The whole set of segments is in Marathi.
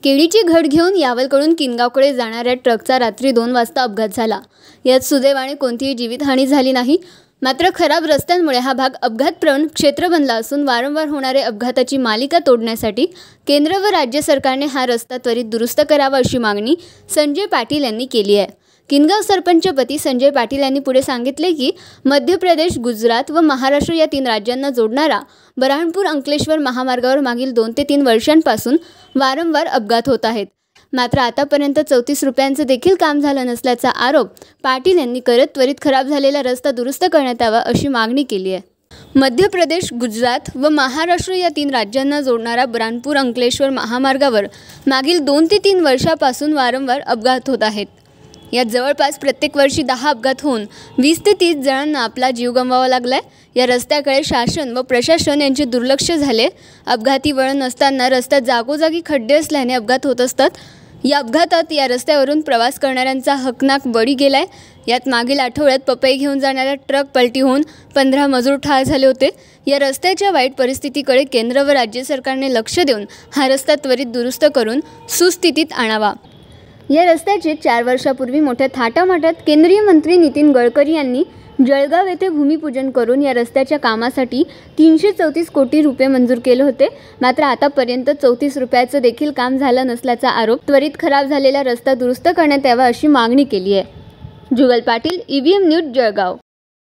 केळीची घट घेऊन यावलकडून किनगावकडे जाणाऱ्या ट्रकचा रात्री 2 वाजता अपघात झाला। यात सुदैवाने कोणतीही जीवितहानी झाली नाही। मात्र खराब रस्त्यांमुळे हा भाग अपघातप्रवण क्षेत्र बनला असून वारंवार होणारे अपघाताची मालिका तोडण्यासाठी केंद्र व राज्य सरकारने हा रस्ता त्वरित दुरुस्त करावा अशी मागणी संजय पाटील यांनी केली आहे। किनगाव सरपंचपती संजय पाटील यांनी पुढे सांगितले की मध्य प्रदेश, गुजरात व महाराष्ट्र या 3 राज्यांना जोडणारा बऱ्हाणपूर-अंकलेश्वर महामार्गावर मागील 2 ते 3 वर्षांपासून वारंवार अपघात होत आहेत। मात्र आतापर्यंत 34 रुपयांचे देखील काम झालं नसल्याचा आरोप पाटील यांनी करत त्वरित खराब झालेला रस्ता दुरुस्त करण्यात यावा अशी मागणी केली आहे। मध्य प्रदेश, गुजरात व महाराष्ट्र या 3 राज्यांना जोडणारा बऱ्हाणपूर-अंकलेश्वर महामार्गावर मागील 2 ते 3 वर्षांपासून वारंवार अपघात होत आहेत। यात जवळपास प्रत्येक वर्षी 10 अपघात होऊन 20 ते 30 जणांना आपला जीव गमवावा लागलाय। या रस्त्याकडे शासन व प्रशासन यांचे दुर्लक्ष झाले। अपघाती वळण नसताना रस्त्यात जागोजागी खड्डे असल्याने अपघात होत असतात। या अपघातात या रस्त्यावरून प्रवास करणाऱ्यांचा हकनाक बळी गेलाय। यात मागील आठवड्यात पपई घेऊन जाणारा ट्रक पलटी होऊन 15 मजूर ठार झाले होते। या रस्त्याच्या वाईट परिस्थितीकडे केंद्र व राज्य सरकारने लक्ष देऊन हा रस्ता त्वरित दुरुस्त करून सुस्थितीत आणावा। या रस्त्याचे 4 वर्षापूर्वी मोठ्या थाटामाटात केंद्रीय मंत्री नितीन गडकरी यांनी जळगाव येथे भूमिपूजन करून या रस्त्याच्या कामासाठी 334 कोटी रुपये मंजूर केले होते। मात्र आतापर्यंत 34 रुपयाचं देखील काम झालं नसल्याचा आरोप त्वरित खराब झालेला रस्ता दुरुस्त करण्यात यावा अशी मागणी केली आहे। Jugal Patil, EVM news, Jalgaon.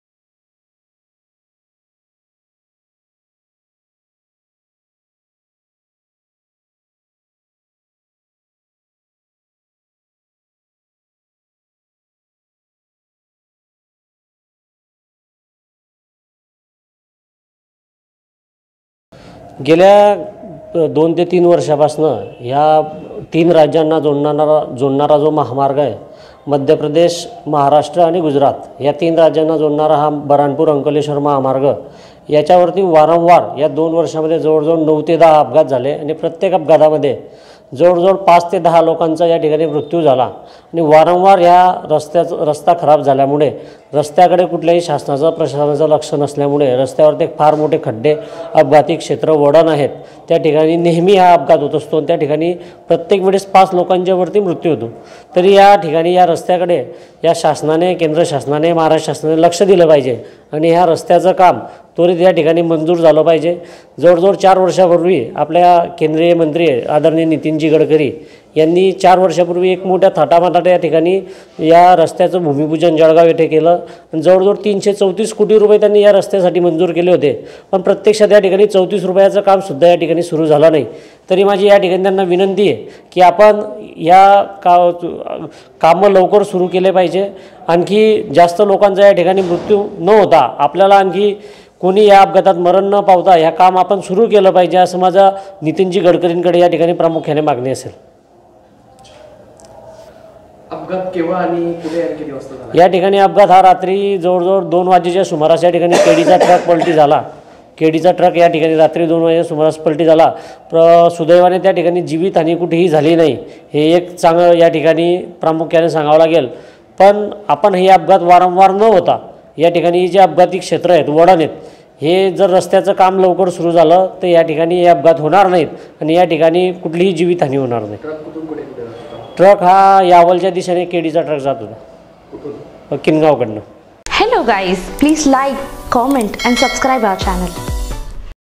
गेल्या 2 ते 3 वर्षापासून ह्या 3 राज्यांना जोडणारा जो महामार्ग आहे, मध्य प्रदेश, महाराष्ट्र आणि गुजरात या 3 राज्यांना जोडणारा हा बऱ्हाणपूर-अंकलेश्वर महामार्ग, याच्यावरती वारंवार या 2 वर्षामध्ये जवळजवळ 9 ते 10 अपघात झाले आणि प्रत्येक अपघातामध्ये जवळजवळ 5 ते 10 लोकांचा या ठिकाणी मृत्यू झाला। आणि वारंवार ह्या रस्ता खराब झाल्यामुळे रस्त्याकडे कुठल्याही शासनाचं प्रशासनाचं लक्ष नसल्यामुळे रस्त्यावरती फार मोठे खड्डे, अपघाती क्षेत्र, वळण आहेत, त्या ठिकाणी नेहमी हा अपघात होत असतो। त्या ठिकाणी प्रत्येक वेळेस 5 लोकांच्या वरती मृत्यू होतो। तरी या ठिकाणी या रस्त्याकडे या शासनाने, केंद्र शासनाने, महाराष्ट्र शासनाने लक्ष दिलं पाहिजे आणि ह्या रस्त्याचं काम त्वरित या ठिकाणी मंजूर झालं पाहिजे। जवळजवळ 4 वर्षापूर्वी आपल्या केंद्रीय मंत्री आदरणीय नितीनजी गडकरी यांनी 4 वर्षापूर्वी एक मोठ्या थाटामाटात या ठिकाणी या रस्त्याचं भूमिपूजन जळगाव येथे केलं। जवळजवळ 334 कोटी रुपये त्यांनी या रस्त्यासाठी मंजूर केले होते, पण प्रत्यक्षात या ठिकाणी 34 रुपयाचं कामसुद्धा या ठिकाणी सुरू झालं नाही। तरी माझी या ठिकाणी त्यांना विनंती आहे की आपण या कामं लवकर सुरू केले पाहिजे। आणखी जास्त लोकांचा या ठिकाणी मृत्यू न होता आपल्याला आणखी कोणी या अपघातात मरण न पावता हे काम आपण सुरू केलं पाहिजे, असं माझा नितीनजी गडकरींकडे या ठिकाणी प्रामुख्याने मागणी असेल। अपघात केव्हा आणि कुठे आणि किती वाजता झाला? या ठिकाणी अपघात हा रात्री जवळजवळ 2 वाजेच्या सुमारास या ठिकाणी केळीचा ट्रक पलटी झाला। केळीचा ट्रक या ठिकाणी रात्री 2 वाजेच्या सुमारास पलटी झाला। सुदैवाने त्या ठिकाणी जीवितहानी कुठेही झाली नाही, हे एक चांगलं या ठिकाणी प्रामुख्याने सांगावं लागेल। पण आपण हे अपघात वारंवार न होता या ठिकाणी जे अपघाती क्षेत्र आहेत, वळण आहेत, हे जर रस्त्याचं काम लवकर सुरू झालं तर या ठिकाणी हे अपघात होणार नाहीत आणि या ठिकाणी कुठलीही जीवितहानी होणार नाही। ट्रक हा यावलच्या दिशेने केळीचा ट्रक जात होता, किनगावकडनं। Hello guys, please like, comment and subscribe our channel.